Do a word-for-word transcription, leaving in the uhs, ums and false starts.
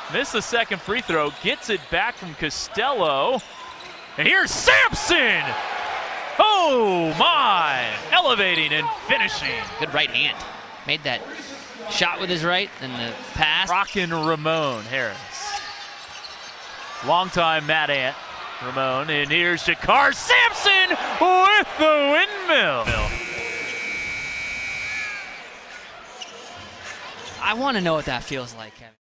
Missed the second free throw, gets it back from Costello. And here's Sampson! Oh my! Elevating and finishing. Good right hand. Made that shot with his right and the pass. Rockin' Ramon Harris. Longtime Mad Ant Ramon. And here's JaKarr Sampson with the windmill. I want to know what that feels like, Kevin.